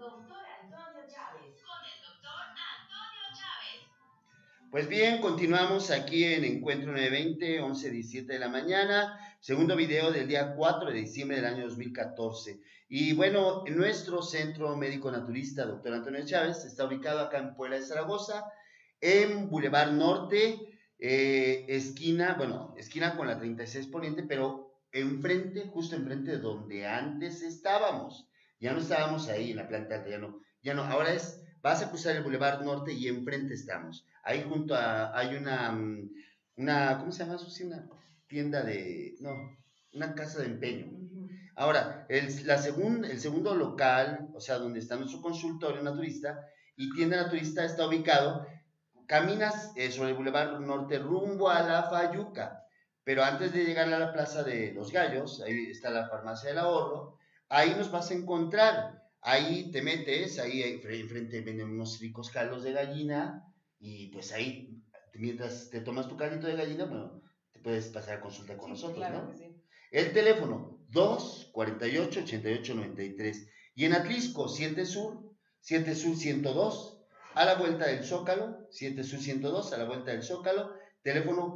doctor Antonio Chávez. Con el doctor Antonio Chávez. Pues bien, continuamos aquí en Encuentro 920, 11:17 de la mañana, segundo video del día 4 de diciembre del año 2014. Y bueno, en nuestro centro médico naturista, doctor Antonio Chávez, está ubicado acá en Puebla de Zaragoza, en Boulevard Norte, esquina con la 36 Poniente, pero enfrente, justo enfrente de donde antes estábamos. Ya no estábamos ahí en la planta alta, ya no, ahora vas a cruzar el Boulevard Norte y enfrente estamos. Ahí junto hay ¿cómo se llama, Susi? Una tienda una casa de empeño. Ahora, el segundo local, o sea, donde está nuestro consultorio naturista y tienda naturista, está ubicado, caminas sobre el Boulevard Norte rumbo a la Fayuca, pero antes de llegar a la Plaza de los Gallos, ahí está la Farmacia del Ahorro, ahí nos vas a encontrar. Ahí te metes, ahí enfrente venden unos ricos caldos de gallina y pues ahí, mientras te tomas tu caldito de gallina, bueno, te puedes pasar a consulta con nosotros, claro, ¿no? Sí. El teléfono 248-8893 y en Atlisco 7 Sur 102, a la vuelta del Zócalo, 7 Sur 102, a la vuelta del Zócalo, teléfono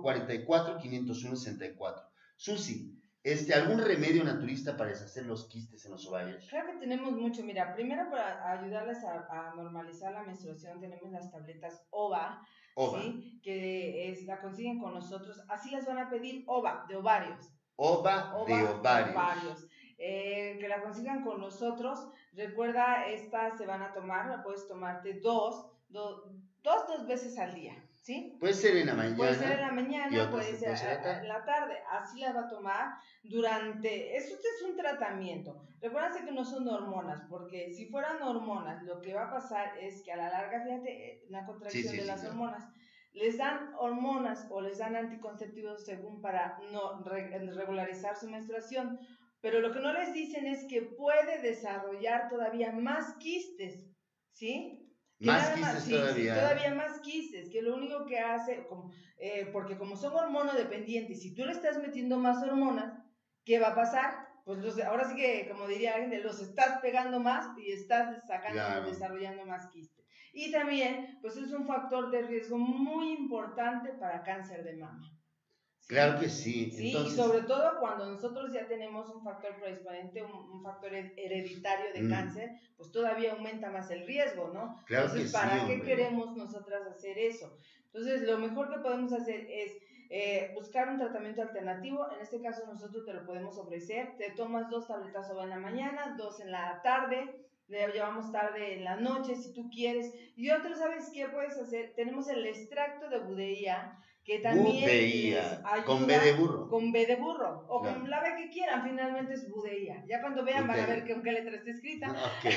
44-501-64. Susi, ¿algún remedio naturista para deshacer los quistes en los ovarios? Claro que tenemos mucho. Mira, primero para ayudarles a normalizar la menstruación tenemos las tabletas OVA, ¿sí? Que la consiguen con nosotros. Así las van a pedir OVA, de ovarios. OVA de ovarios. Que la consigan con nosotros. Recuerda, esta se van a tomar, la puedes tomarte dos veces al día, ¿sí? Puede ser en la mañana. Puede ser en la mañana, puede ser en la tarde. Así la va a tomar durante... Esto es un tratamiento. Recuérdense que no son hormonas, porque si fueran hormonas, lo que va a pasar es que a la larga, fíjate, una contracción de las hormonas. Les dan hormonas o les dan anticonceptivos según para no regularizar su menstruación, pero lo que no les dicen es que puede desarrollar todavía más quistes, ¿sí? Más quistes todavía. Sí, todavía más quistes, que lo único que hace, porque como son hormonodependientes, si tú le estás metiendo más hormonas, ¿qué va a pasar? Pues ahora sí que, como diría alguien, los estás pegando más y estás desarrollando más quistes. Y también, pues es un factor de riesgo muy importante para cáncer de mama. ¿Sí? Claro que sí. Entonces... Y sobre todo cuando nosotros ya tenemos un factor predisponente, un factor hereditario de cáncer, pues todavía aumenta más el riesgo, ¿no? Claro. Entonces, que ¿para sí, qué queremos nosotras hacer eso? Entonces, lo mejor que podemos hacer es buscar un tratamiento alternativo. En este caso, nosotros te lo podemos ofrecer. Te tomas 2 tabletas OVA en la mañana, 2 en la tarde. Le llevamos tarde en la noche si tú quieres. Y otro, ¿sabes qué puedes hacer? Tenemos el extracto de budeía, que también les ayuda, con B de burro. Con B de burro, o con la B que quieran, finalmente es budeía. Ya cuando vean van a ver con qué letra está escrita.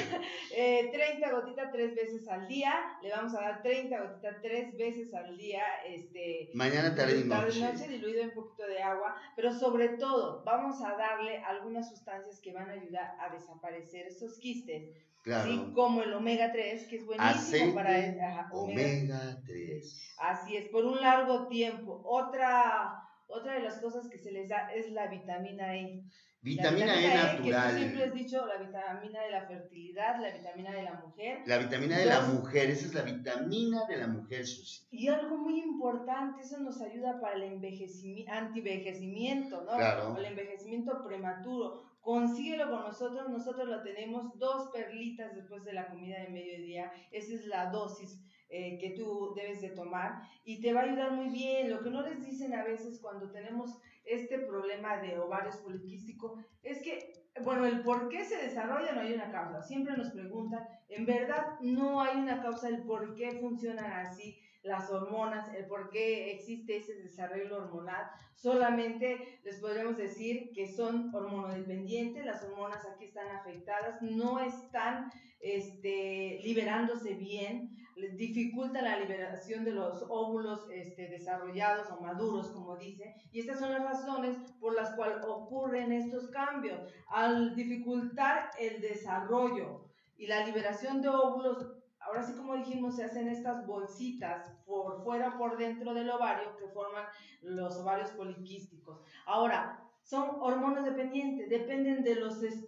30 gotitas 3 veces al día, le vamos a dar 30 gotitas 3 veces al día, mañana, tarde y noche, diluido en un poquito de agua, pero sobre todo vamos a darle algunas sustancias que van a ayudar a desaparecer esos quistes. Claro. ¿Sí? Como el omega 3, que es buenísimo para omega 3. Así es, por un largo tiempo. Otra de las cosas que se les da es la vitamina E. Vitamina E natural. Que tú siempre has dicho, la vitamina de la fertilidad, la vitamina de la mujer. La vitamina de la mujer, esa es la vitamina de la mujer, Susi. Y algo muy importante, eso nos ayuda para el antivejecimiento, ¿no? Claro. O el envejecimiento prematuro. Consíguelo con nosotros lo tenemos 2 perlitas después de la comida de mediodía. Esa es la dosis que tú debes de tomar y te va a ayudar muy bien. Lo que no les dicen a veces cuando tenemos este problema de ovarios poliquísticos es que, bueno, el por qué se desarrolla no hay una causa. Siempre nos preguntan, en verdad no hay una causa del por qué funcionan así las hormonas, el por qué existe ese desarrollo hormonal. Solamente les podríamos decir que son hormonodependientes, las hormonas aquí están afectadas, no están liberándose bien, les dificulta la liberación de los óvulos desarrollados o maduros, como dice, y estas son las razones por las cuales ocurren estos cambios. Al dificultar el desarrollo y la liberación de óvulos, ahora sí, como dijimos, se hacen estas bolsitas por fuera o por dentro del ovario que forman los ovarios poliquísticos. Ahora, son hormonas dependientes, dependen de los estrógenos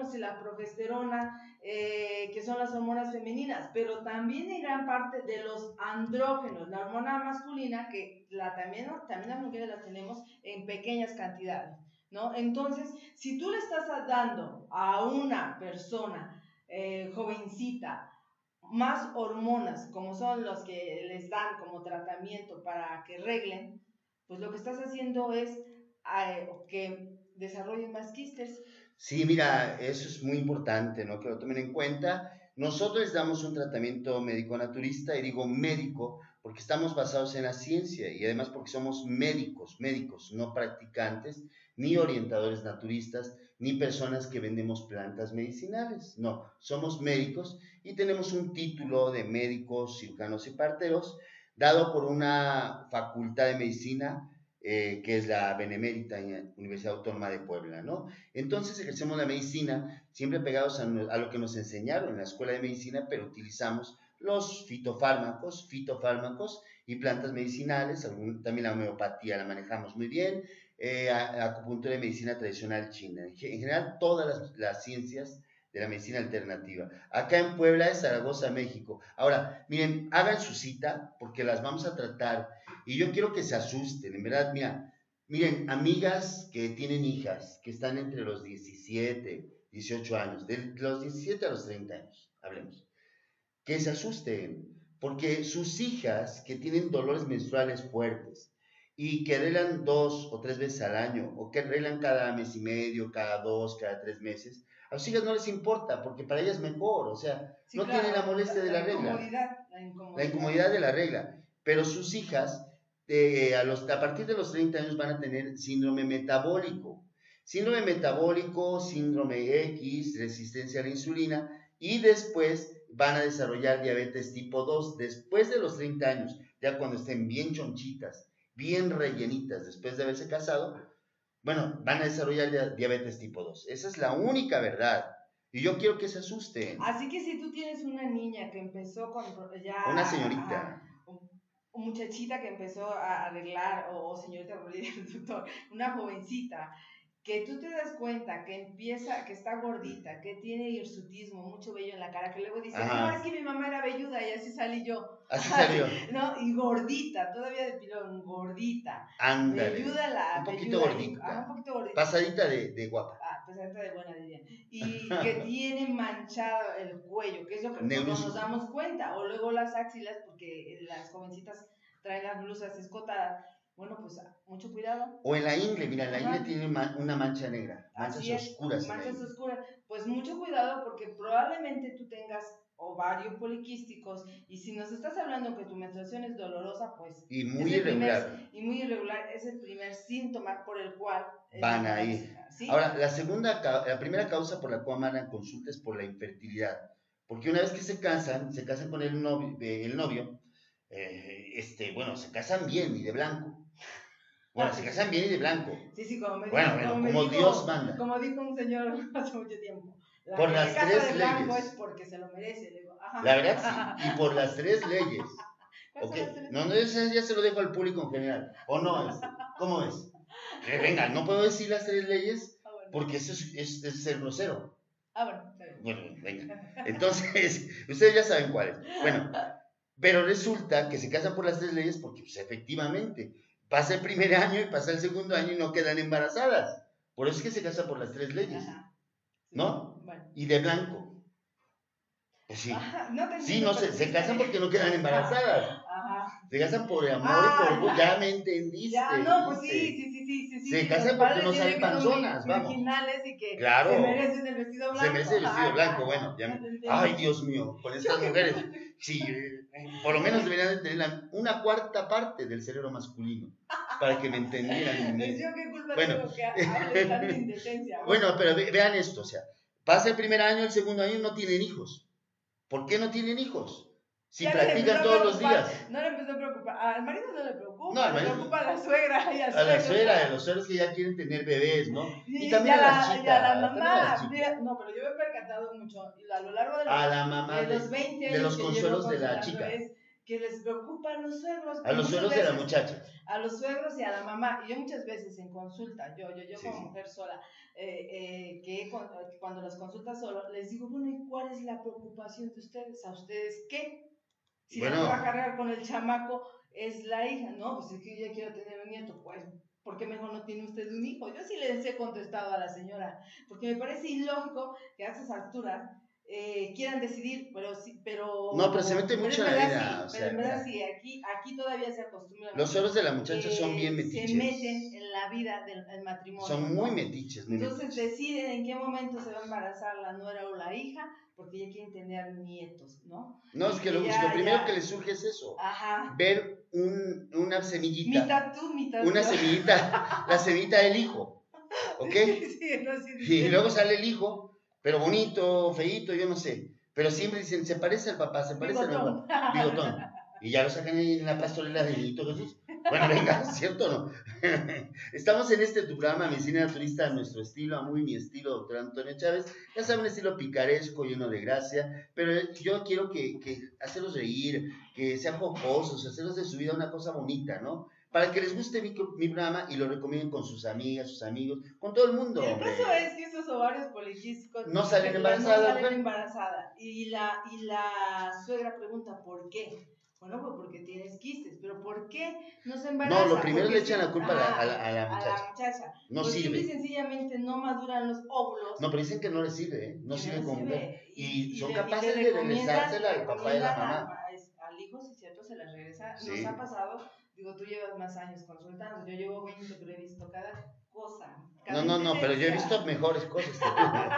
estrógenos y la progesterona, que son las hormonas femeninas, pero también en gran parte de los andrógenos, la hormona masculina, que también las mujeres la tenemos en pequeñas cantidades, ¿no? Entonces, si tú le estás dando a una persona jovencita más hormonas, como son los que les dan como tratamiento para que reglen, pues lo que estás haciendo es que desarrollen más quistes. Sí, mira, eso es muy importante, ¿no? Que lo tomen en cuenta. Nosotros les damos un tratamiento médico-naturista, y digo médico porque estamos basados en la ciencia y además porque somos médicos, no practicantes, ni orientadores naturistas, ni personas que vendemos plantas medicinales. No, somos médicos y tenemos un título de médicos, cirujanos y parteros, dado por una facultad de medicina que es la Benemérita Universidad Autónoma de Puebla, ¿no? Entonces ejercemos la medicina siempre pegados a lo que nos enseñaron en la escuela de medicina, pero utilizamos los fitofármacos y plantas medicinales, también la homeopatía la manejamos muy bien, acupuntura y medicina tradicional china, en general todas las ciencias de la medicina alternativa. Acá en Puebla es Zaragoza, México. Ahora, miren, hagan su cita porque las vamos a tratar y yo quiero que se asusten, en verdad, mira, miren, amigas que tienen hijas, que están entre los 17, 18 años, de los 17 a los 30 años, hablemos, que se asusten, porque sus hijas que tienen dolores menstruales fuertes y que arreglan 2 o 3 veces al año, o que arreglan cada mes y medio, cada 2, cada 3 meses, a sus hijas no les importa, porque para ellas es mejor, o sea, sí, no claro, tienen la molestia de la regla, la incomodidad de la regla, pero sus hijas a partir de los 30 años van a tener síndrome metabólico, síndrome X, resistencia a la insulina, y después van a desarrollar diabetes tipo 2, después de los 30 años, ya cuando estén bien chonchitas, bien rellenitas, después de haberse casado, bueno, van a desarrollar diabetes tipo 2. Esa es la única verdad. Y yo quiero que se asusten. Así que si tú tienes una niña que empezó con ya... Una señorita. Muchachita que empezó a arreglar, o señorita, doctor, una jovencita, que tú te das cuenta que que está gordita, que tiene hirsutismo, mucho vello en la cara, que luego dice, no, es que mi mamá era velluda y así salí yo. Así salió. ¿No? Y gordita, todavía de pilón, gordita. Ándale. Velluda, un poquito gordita. Un poquito gordita. Pasadita de guapa. Pasadita de buena, diría. Y que tiene manchado el cuello, que es lo que nosotros nos damos cuenta. O luego las axilas, porque las jovencitas traen las blusas escotadas. Bueno, pues mucho cuidado. O en la ingle, mira, en la ingle tiene una mancha negra, manchas oscuras. Manchas oscuras. Pues mucho cuidado porque probablemente tú tengas ovarios poliquísticos y si nos estás hablando que tu menstruación es dolorosa, pues... Y muy irregular. Muy irregular, es el primer síntoma por el cual... Van a ir. ¿Sí? Ahora, la primera causa por la cual van a consulta es por la infertilidad. Porque una vez que se casan con el novio, bueno, se casan bien y de blanco. Bueno, se casan bien y de blanco. Sí, como me dijo, Dios manda. Como dijo un señor hace mucho tiempo. Por las 3 leyes. Es porque se lo merece. Le digo, ajá. La verdad, sí. Y por las 3 leyes. Okay. No, eso ya se lo dejo al público en general. ¿O no? ¿Cómo es? Venga, no puedo decir las 3 leyes porque eso es ser grosero. Bueno. Bueno, venga. Entonces, ustedes ya saben cuáles. Bueno, pero resulta que se casan por las 3 leyes porque, pues, efectivamente, pasa el primer año y pasa el segundo año y no quedan embarazadas. Por eso es que se casan por las 3 leyes. Ajá. Sí, ¿no? Bueno. Y de blanco. Pues sí. Ajá, se casan porque no quedan embarazadas. Ajá. Se casan por amor y por... Ya me entendiste. Ya, no, pues sí. Se casan porque no salen panzonas, vamos. Y que claro. Se merecen el vestido blanco. Se merecen el vestido blanco, bueno. Ya ay, Dios mío, con estas mujeres. Sí, por lo menos deberían de tener una cuarta parte del cerebro masculino para que me entendieran. Pues yo qué culpa tengo que hables tanta indecencia. Bueno, pero vean esto, o sea, pasa el primer año, el segundo año no tienen hijos. ¿Por qué no tienen hijos? Si ya practican todos los días. No le empezó a preocupar. Al marido no le preocupa. No, al marido. Le preocupa a la suegra y a la suegra, a los suegros que ya quieren tener bebés, ¿no? Y también a las chicas. Y a la mamá. No, pero yo me he percatado mucho a lo largo de los, a la mamá de los 20 años de los consuelos de la chica. que les preocupa a los suegros. A los suegros de la muchacha. A los suegros y a la mamá. Y yo muchas veces en consulta, yo Sí, como sí. mujer sola, cuando las consultas solo, les digo, bueno, ¿y cuál es la preocupación de ustedes? ¿A ustedes qué? Si la que va a cargar con el chamaco es la hija, no, pues es que yo ya quiero tener un nieto, pues, ¿por qué mejor no tiene usted un hijo? Yo sí les he contestado a la señora, porque me parece ilógico que a esas alturas quieran decidir, pero... No, pero se mete mucho en la vida, o sea, pero en verdad sí, aquí todavía se acostumbra. Los suegros de la muchacha son bien metiches. Se meten en la vida del matrimonio. Son muy metiches, muy Entonces metiches. deciden en qué momento se va a embarazar la nuera o la hija, porque ya quieren tener nietos, ¿no? No, es que lo primero que les surge es eso. Ajá. Ver una semillita. Mitad tú, mitad una yo. semillita, la semillita del hijo. ¿Ok? Sí, no, sí, y luego sale el hijo, pero bonito, feíto, yo no sé. Pero siempre dicen, se parece al papá, se parece al papá. Bigotón. Y ya lo sacan ahí en la pastorela de Niñito Jesús. Bueno, venga, ¿cierto o no? Estamos en tu programa Medicina Naturista a nuestro estilo, a muy mi estilo, doctor Antonio Chávez. Ya saben, un estilo picaresco, lleno de gracia, pero yo quiero que hacerlos reír, que sean jocosos, hacerlos de su vida una cosa bonita, ¿no? Para que les guste mi programa y lo recomienden con sus amigas, sus amigos, con todo el mundo, hombre. El caso es que esos ovarios poliquísticos no salen embarazadas. No salen embarazadas. Y la suegra pregunta, ¿por qué? Bueno, pues porque tienes quistes, pero ¿por qué no se embaraza? No, lo primero porque le echan la culpa a la muchacha. A la muchacha. No pues sirve. Simple y sencillamente no maduran los óvulos. No, pero dicen que no le sirve, ¿eh? No sirve como mujer. Y son capaces de regresársela al papá y a la mamá. Al hijo, si es cierto, se la regresa. Sí. Nos ha pasado, digo, tú llevas más años consultando, yo llevo 20, pero he visto cada cosa. No, pero yo he visto mejores cosas que tú.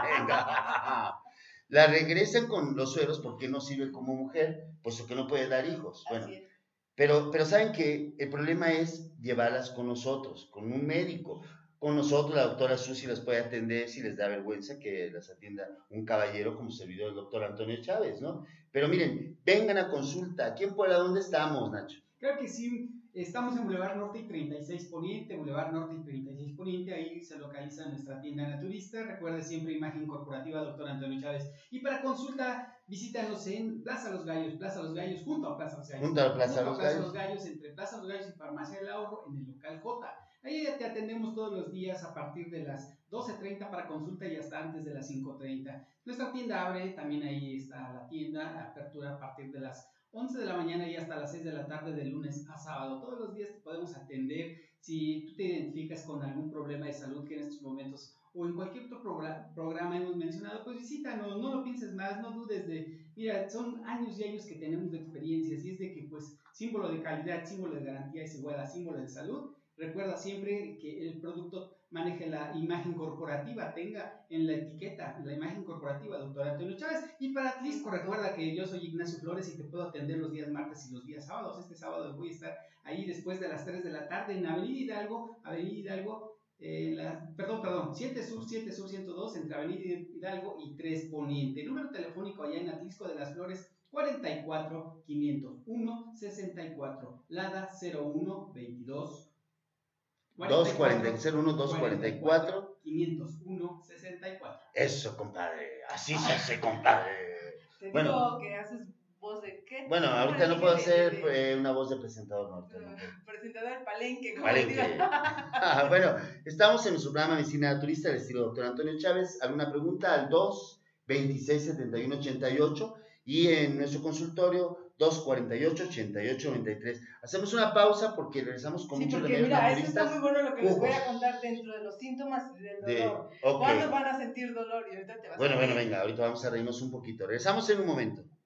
Venga. La regresan con los suegros porque no sirve como mujer, puesto que no puede dar hijos. Bueno, pero saben que el problema es llevarlas con nosotros, con un médico. Con nosotros la doctora Susi las puede atender si les da vergüenza que las atienda un caballero como servidor del doctor Antonio Chávez, ¿no? Pero miren, vengan a consulta. ¿Aquí en Puebla dónde estamos, Nacho? Claro que sí. Estamos en Boulevard Norte y 36 Poniente, Boulevard Norte y 36 Poniente, ahí se localiza nuestra tienda naturista. Recuerde siempre imagen corporativa, doctor Antonio Chávez. Y para consulta, visítanos en Plaza Los Gallos, junto a Plaza Los Gallos. Junto a Plaza Los Gallos, entre Plaza Los Gallos y Farmacia del Ahorro, en el local J. Ahí te atendemos todos los días a partir de las 12:30 para consulta y hasta antes de las 5:30. Nuestra tienda abre, también ahí está la tienda, apertura a partir de las 11 de la mañana y hasta las 6 de la tarde de lunes a sábado. Todos los días te podemos atender. Si tú te identificas con algún problema de salud que en estos momentos o en cualquier otro programa hemos mencionado, pues visítanos, no lo pienses más, no dudes mira, son años y años que tenemos de experiencias y es de que pues símbolo de calidad, símbolo de garantía es igual a símbolo de salud. Recuerda siempre que el producto maneje la imagen corporativa, tenga en la etiqueta la imagen corporativa, doctor Antonio Chávez. Y para Atlisco, recuerda que yo soy Ignacio Flores y te puedo atender los días martes y los días sábados. Este sábado voy a estar ahí después de las 3 de la tarde en Avenida Hidalgo, 7 Sur 102, entre Avenida Hidalgo y 3 Poniente. Número telefónico allá en Atlisco de las Flores, 44 501 64, LADA 01 22 244 501 64. Eso, compadre. Así se hace, compadre. Te digo que haces voz de qué. Bueno, ahorita no puedo hacer una voz de presentador norte. Presentador palenque. Palenque. Bueno, estamos en nuestro programa Medicina Naturista del estilo doctor Antonio Chávez. ¿Alguna pregunta? Al 226-7188 y en nuestro consultorio 248-8893. Hacemos una pausa porque regresamos con muchos remedios naturistas. Eso está muy bueno lo que les voy a contar dentro de los síntomas del dolor. ¿Cuándo van a sentir dolor? Y ahorita te vas Bueno, venga, ahorita vamos a reírnos un poquito. Regresamos en un momento.